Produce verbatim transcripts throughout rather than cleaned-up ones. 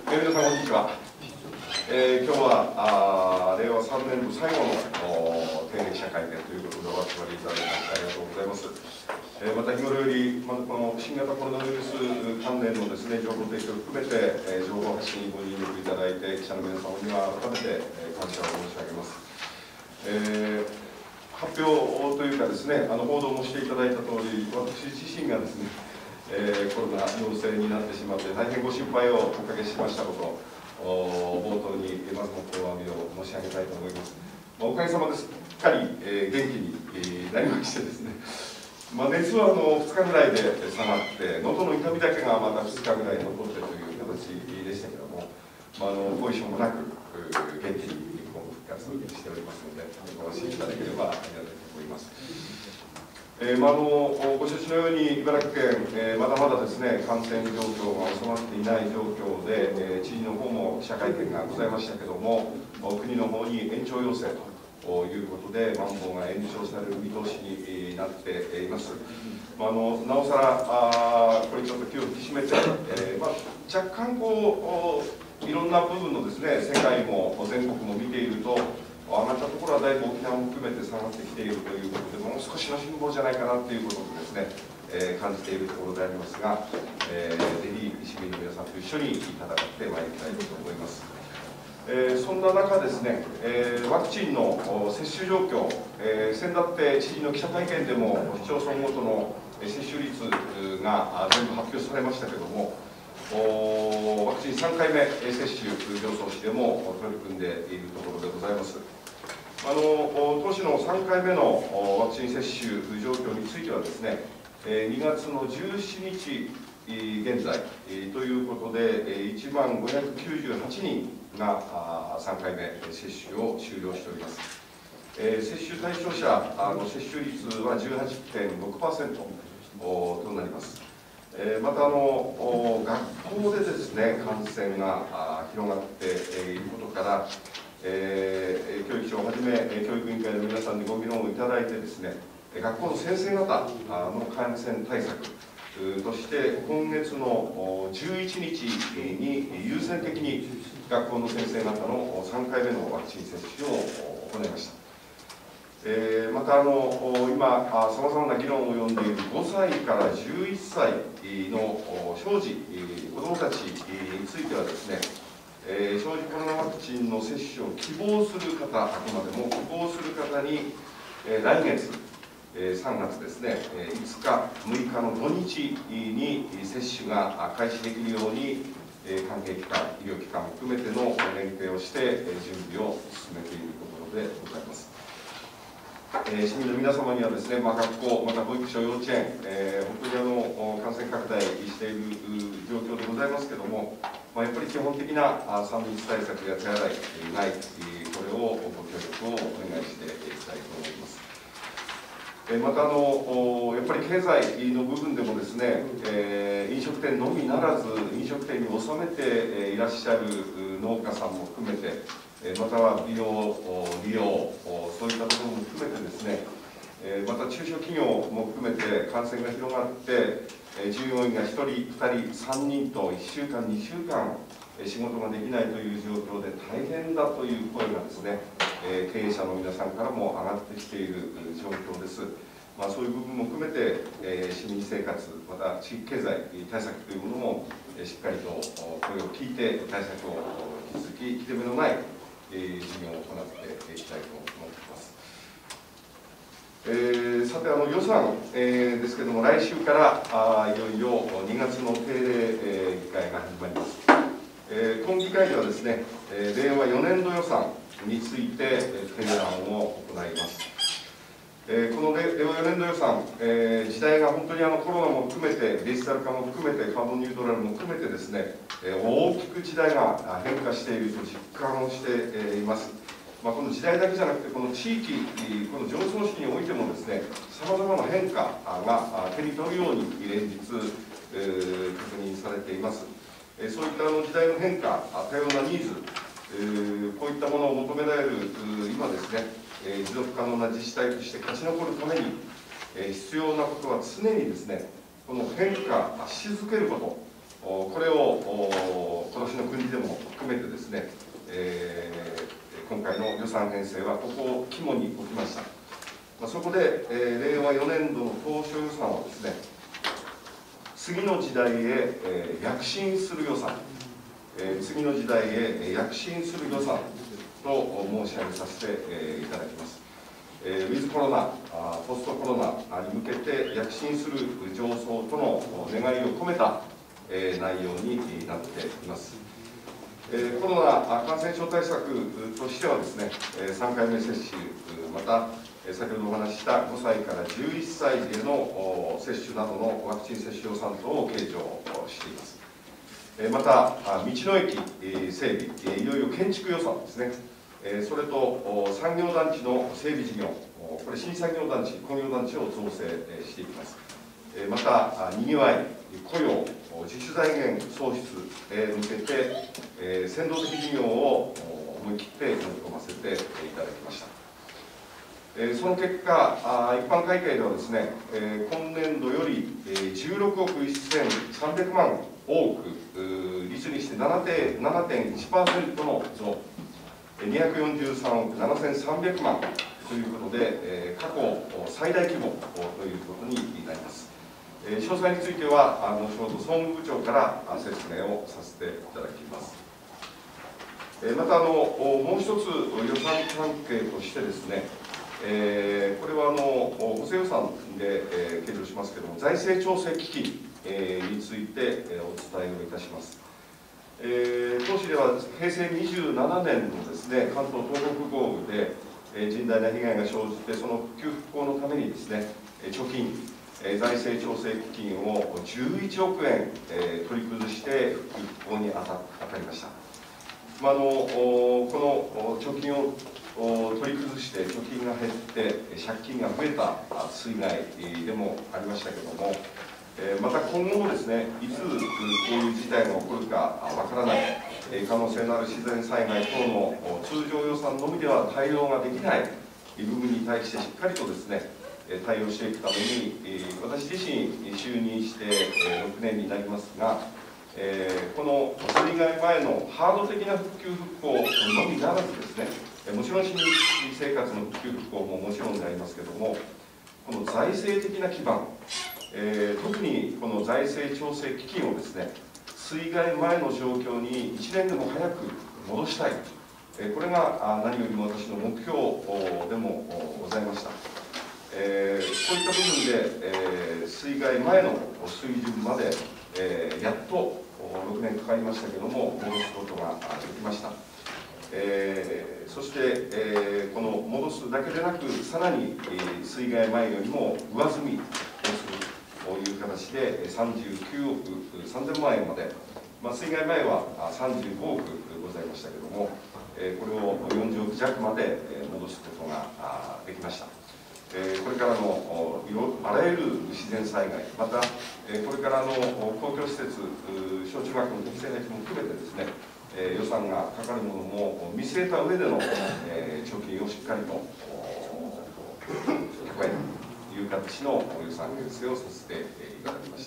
えー、皆さん、こんにちは。えー、今日はあ令和さんねん度最後の定例記者会見ということでお集まりいただきましてありがとうございます。えー、また日頃より、ま、この新型コロナウイルス関連のですね、情報提供を含めて、えー、情報発信にご尽力いただいて、記者の皆様には改めて、えー、感謝を申し上げます。えー、発表というかですね、あの報道もしていただいた通り、私自身がですね、えー、コロナ陽性になってしまって大変ご心配をおかけしましたことを冒頭にまずもってお詫びを申し上げたいと思います。まあ、おかげさまですっかり、えー、元気に、えー、なりましてですね、まあ、熱はあのふつかぐらいで下がって喉の痛みだけがまたふつかぐらい残ってという形でしたけども、まあ、あの後遺症もなく元気に復活しておりますのでご安心いただければありがたいと思います。えーまあ、あのご承知のように茨城県、えー、まだまだですね感染状況が収まっていない状況で、えー、知事の方も記者会見がございましたけども、国の方に延長要請ということで、まん防が延長される見通しになっています。まあ、あのなおさらあこれちょっと気を引き締めて、えーまあ、若干こういろんな部分のですね世界も全国も見ていると、上がったところはだいぶ沖縄も含めて下がってきているということで、もう少しの辛抱じゃないかなということでですね、えー、感じているところでありますが、えー、ぜひ市民の皆さんと一緒に戦ってまいりたいと思います。えー、そんな中ですね、えー、ワクチンの接種状況、えー、先だって知事の記者会見でも市町村ごとの接種率が全部発表されましたけれども、ワクチンさんかいめ接種上層市でも取り組んでいるところでございます。あの当市のさんかいめのワクチン接種状況についてはですね、にがつのじゅうしちにち現在ということで、いちまんごひゃくきゅうじゅうはちにんがさんかいめ接種を終了しております。接種対象者の接種率は じゅうはちてんろくパーセント となります。またあの学校でですね感染が広がっていることから、えー、教育庁をはじめ教育委員会の皆さんにご議論をいただいてですね、学校の先生方の感染対策として今月のじゅういちにちに優先的に学校の先生方のさんかいめのワクチン接種を行いました。えー、またあの今さまざまな議論を呼んでいるごさいからじゅういっさいの小児子どもたちについてはですね、えー、小児コロナワクチンの接種を希望する方、あくまでも希望する方に、えー、来月、えー、さんがつですね、いつか、むいかの土日に接種が開始できるように、えー、関係機関、医療機関を含めての連携をして、えー、準備を進めているところでございます。えー、市民の皆様にはですね、まあ、学校、また保育所、幼稚園、えー、本当にあの感染拡大している状況でございますけれども、まあ、やっぱり基本的なさん密対策や手洗い、ない、これをご協力をお願いしていきたいと思います。えー、またあの、やっぱり経済の部分でもですね、えー、飲食店のみならず、飲食店に納めていらっしゃる農家さんも含めて、または美容、利用、そういったところも含めてですね、また中小企業も含めて感染が広がって、従業員がひとり、ふたり、さんにんといっしゅうかん、にしゅうかん仕事ができないという状況で大変だという声がですね、経営者の皆さんからも上がってきている状況です。まあ、そういう部分も含めて、市民生活、また地域経済対策というものもしっかりと声を聞いて対策を引き続き引き手目のない事業を行っていきたいと思っています。えー、さてあの予算、えー、ですけれども、来週からあいよいよにがつの定例、えー、議会が始まります。えー、今議会ではですね、えー、れいわよねんど予算について提案を行います。えー、このれいわよねんど予算、えー、時代が本当にあのコロナも含めて、デジタル化も含めて、カーボンニュートラルも含めてですね、えー、大きく時代が変化していると実感をして、えー、います。まあ、この時代だけじゃなくて、この地域、この上層市においてもですね、さまざまな変化が手に取るように連日、えー、確認されています。えー、そういったあの時代の変化、多様なニーズ、えー、こういったものを求められる今ですね、えー、持続可能な自治体として勝ち残るために、えー、必要なことは常にですね、この変化し続けること、これを今年の国分離でも含めてですね、えー、今回の予算編成はここを肝に置きました。まあ、そこで、えー、れいわよねんどの当初予算はですね、次の時代へ、えー、躍進する予算、えー、次の時代へ躍進する予算と申し上げさせて、えー、いただきます。えー、ウィズコロナ、あポストコロナに向けて躍進する上層との願いを込めた、えー、内容になっています。えー、コロナ感染症対策としてはですね、さんかいめ接種、また先ほどお話ししたごさいからじゅういっさいへの接種などのワクチン接種予算等を計上しています。また、道の駅整備、いよいよ建築予算ですね、それと産業団地の整備事業、これ新産業団地、工業団地を造成していきます。また、にぎわい、雇用、自主財源創出へ向けて、先導的事業を思い切って盛り込ませていただきました。その結果、一般会計ではですね、今年度よりじゅうろくおくせんさんびゃくまん多く、率にして ななてんいちパーセント の増、にひゃくよんじゅうさんおくななせんさんびゃくまんということで、過去最大規模ということになります。詳細については、後ほど総務部長から説明をさせていただきます。またあの、もう一つ予算関係としてですね、えー、これはあの補正予算で、えー、計上しますけれども、財政調整基金、えー、について、えー、お伝えをいたします。えー、当市では平成にじゅうななねんのですね、関東東北豪雨で、えー、甚大な被害が生じて、その復旧復興のためにですね、貯金、えー、財政調整基金をじゅういちおくえん、えー、取り崩して復旧復興に当た当たりました。まあ、あのこの貯金を取り崩して貯金が減って借金が増えた水害でもありましたけれども、また今後もですね、いつこういう事態が起こるかわからない可能性のある自然災害等の通常予算のみでは対応ができない部分に対してしっかりとですね、対応していくために、私自身就任してろくねんになりますが、この水害前のハード的な復旧復興のみならずですね、もちろん市民生活の復旧復興ももちろんでありますけれども、この財政的な基盤、えー、特にこの財政調整基金をですね、水害前の状況にいちねんでも早く戻したい、えー、これが何よりも私の目標でもございました。えー、こういった部分で、えー、水害前の水準まで、えー、やっとろくねんかかりましたけれども、戻すことができました。えー、そして、えー、この戻すだけでなく、さらに、えー、水害前よりも上積みをするという形でさんじゅうきゅうおくさんぜんまんえんまで、まあ、水害前はさんじゅうごおくございましたけれども、えー、これをよんじゅうおくじゃくまで戻すことができました。えー、これからのあらゆる自然災害、また、えー、これからの公共施設、小中学校の適正配置も含めてですね、えー、予算がかかるものも見据えた上での、えー、貯金をしっかりと蓄えるという形の予算編成をさせていただきました。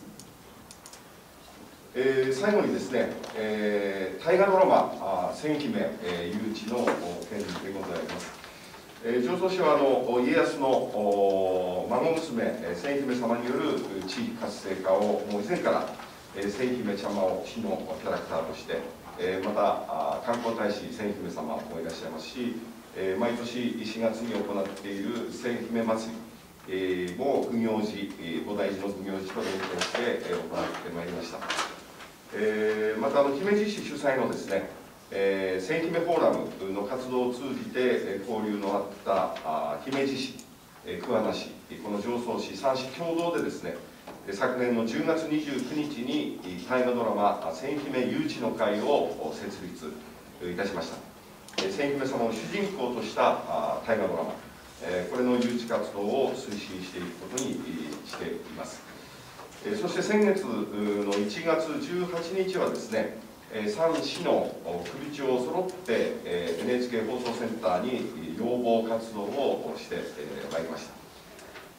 えー、最後にですね、えー、大河ドラマ「千姫、えー、誘致」の件でございます。えー、常総市はあの家康の孫娘千姫様による地域活性化をもう以前から千姫ちゃまを市のキャラクターとして、また観光大使千姫様もいらっしゃいますし、毎年しがつに行っている千姫祭りも供養寺、菩提寺の供養寺と連携して行ってまいりました。また姫路市主催のですね、千姫フォーラムの活動を通じて交流のあった姫路市、桑名市、この常総市さん市共同でですね、昨年のじゅうがつにじゅうくにちに大河ドラマ「千姫誘致」の会を設立いたしました。千姫様を主人公とした大河ドラマ、これの誘致活動を推進していくことにしています。そして先月のいちがつじゅうはちにちはですね、さん市の首長揃って エヌエイチケー 放送センターに要望活動をしてまいりました。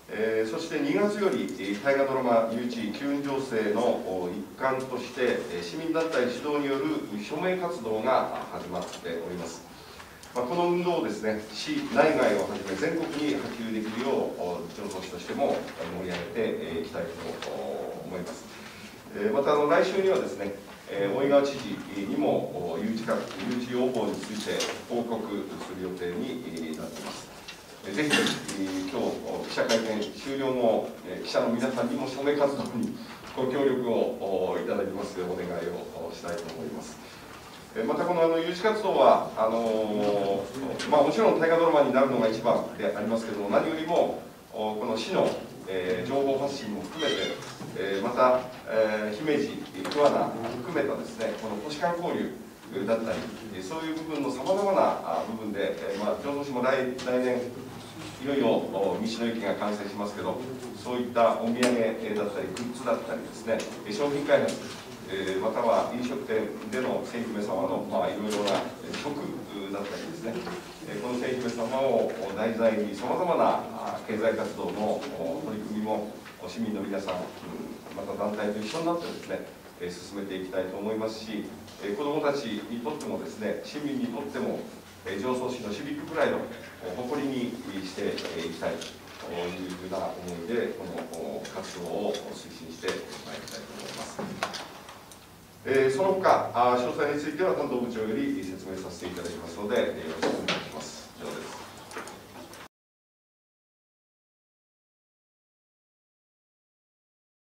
えー、そしてにがつより大河ドラマ誘致機運醸成の一環として市民団体主導による署名活動が始まっております。まあ、この運動をですね、市内外をはじめ全国に波及できるよう町都市としても盛り上げていきたいと思います。またあの来週にはですね、大井川知事にも誘致か誘致要望について報告する予定になっています。ぜひ、今日記者会見終了後、記者の皆さんにも署名活動にご協力をいただきますようお願いをしたいと思います。またこのあの誘致活動はあのーまあ、もちろん大河ドラマになるのが一番でありますけれども、何よりもこの市の、えー、情報発信も含めて、えー、また、えー、姫路、桑名含めたですね、この都市間交流だったり、そういう部分のさまざまな部分で、えーまあ、城東市も来来年いよいよ道の駅が完成しますけど、そういったお土産だったりグッズだったりですね、商品開発、えー、または飲食店での清姫様の、まあ、いろいろな食だったりですね、この清姫様を題材にさまざまな経済活動の取り組みも市民の皆さん、また団体と一緒になってですね、進めていきたいと思いますし、子どもたちにとってもですね、市民にとっても常総市のシビックプライドを誇りにしていきたいというふうな思いでこの活動を推進してまいりたいと思います。えー、その他詳細については担当部長より説明させていただきますのでよろしくお願いします。以上です。